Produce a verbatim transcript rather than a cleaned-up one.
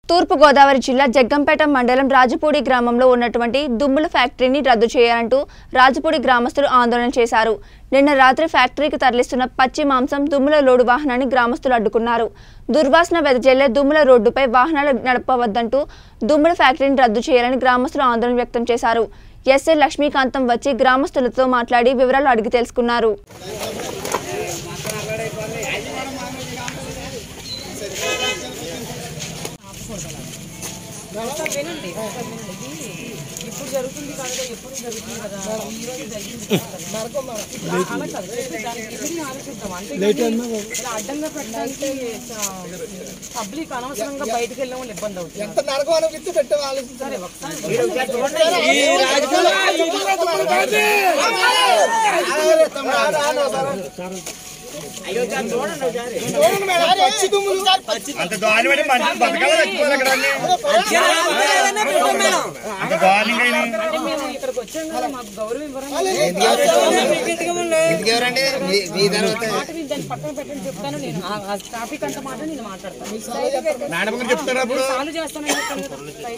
తూర్పు గోదావరి జిల్లా జగ్గంపేట మండలం రాజపూడి గ్రామంలో ఉన్నటువంటి దుమ్ముల ఫ్యాక్టరీని రద్దు చేయాలంటూ రాజపూడి గ్రామస్తులు ఆందోళన చేశారు. నిన్న రాత్రి ఫ్యాక్టరీకి తరలిస్తున్న పచ్చి మాంసం దుమ్ముల లోడు వాహనాన్ని గ్రామస్తులు అడ్డుకున్నారు. దుర్వాసన వెదజల్లే దుమ్ముల రోడ్డుపై వాహనాలు నడపవద్దంటూ దుమ్ముల ఫ్యాక్టరీని రద్దు చేయాలని గ్రామస్తులు ఆందోళన వ్యక్తం చేశారు. ఎస్ఏ లక్ష్మీకాంతం వచ్చి గ్రామస్తులతో మాట్లాడి వివరాలు అడిగి తెలుసుకున్నారు. ఇప్పుడు జరుగుతుంది కదా, ఎప్పుడు జరుగుతుంది కదా, ఈ రోజు జరిగింది ఆలోచిద్దాం. అంటే అడ్డంగా పెట్టడానికి పబ్లిక్ అనవసరంగా బయటకు వెళ్ళిన వాళ్ళు ఇబ్బంది అవుతుంది. సరే ఇక్కడికి వచ్చాం కదా, మాకు గౌరవం పక్కన పెట్టండి చెప్తాను. నేను ట్రాఫిక్ అంత మాట నేను మాట్లాడతాను, సాల్వ్ చేస్తాను.